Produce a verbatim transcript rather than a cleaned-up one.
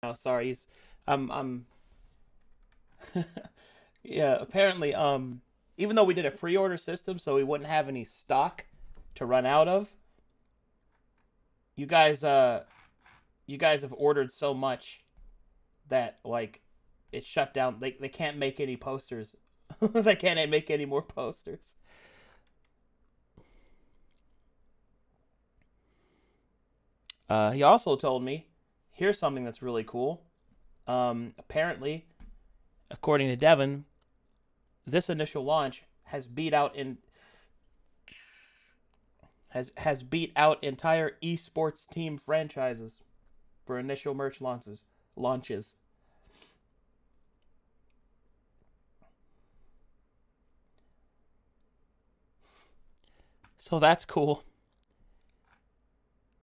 now. Sorry, he's I'm I'm yeah. Apparently, um, even though we did a pre-order system, so we wouldn't have any stock to run out of. You guys, uh, you guys have ordered so much that like it shut down. They they can't make any posters. They can't make any more posters. Uh, he also told me, here's something that's really cool. Um, apparently, according to Devin, this initial launch has beat out in has has beat out entire esports team franchises for initial merch launches. Launches. So that's cool.